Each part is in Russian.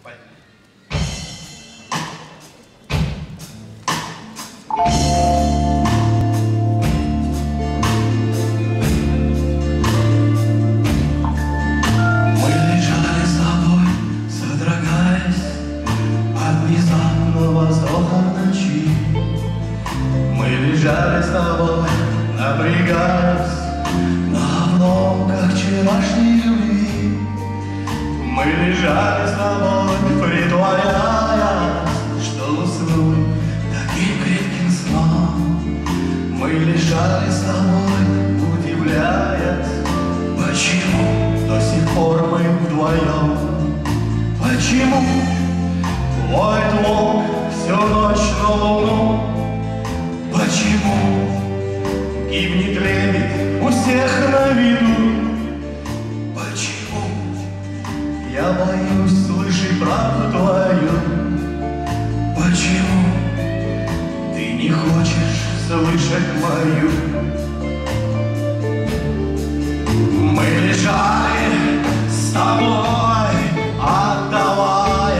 Лежали с тобой, напрягаясь на обломках вчерашней любви. Мы лежали с тобой, притворяясь, что уснуть таким крепким сном. Мы лежали с тобой, удивляясь, почему до сих пор мы вдвоем. Почему воет волк всю ночь на луну? Почему гибнет лебедь у всех на виду? Почему я боюсь слышать правду твою? Почему ты не хочешь слышать мою? Мы лежали с тобой, отдаваясь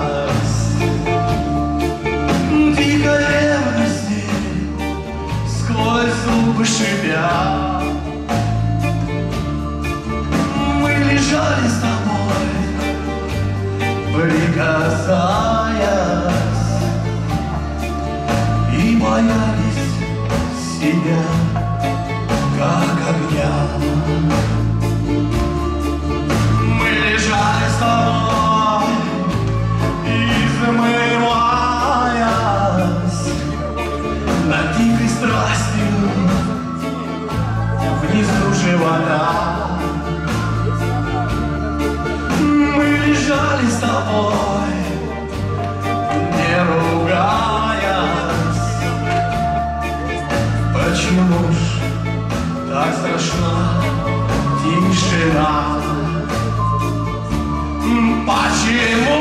дикой ревности, сквозь зубы шипя. Мы лежали с тобой, прикасаясь, и боялись себя, как огня. Мы лежали с тобой, измываясь над дикой страстью внизу живота. Мы лежали с тобой, не ругаясь. Почему ж так страшна тишина? Почему?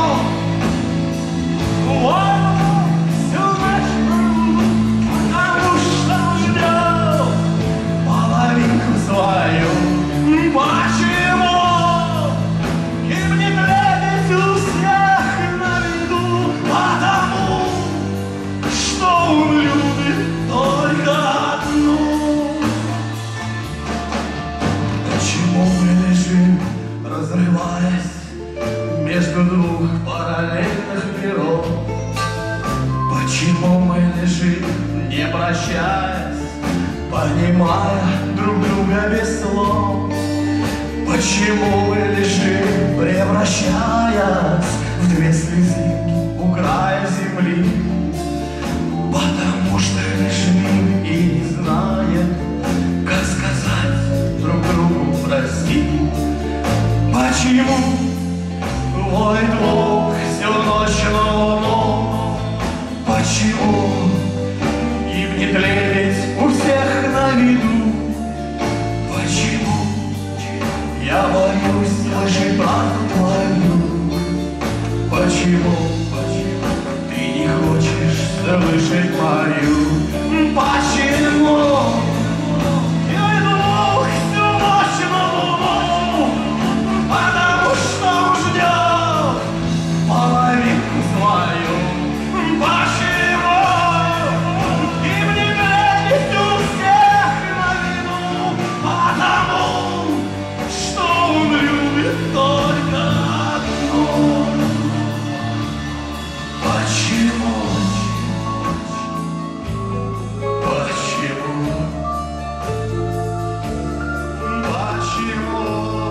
Всю ночь, потому что ждем половинку свою. Почему гибнет лебедь у всех на виду? Потому что он любит только одну. Почему мы лежим, разрываясь между двух параллельных миров? Почему мы лежим, не прощаясь, понимая друг друга без слов? Почему мы лежим, превращаясь в две слезинки у края земли? Потому что лежим и не знаем, как сказать друг другу прости. Почему воет волк всю ночь на луну? Почему гибнет лебедь у всех на виду? Почему я боюсь слышать правду твою? Почему ты не хочешь слышать мою? Почему? Почему?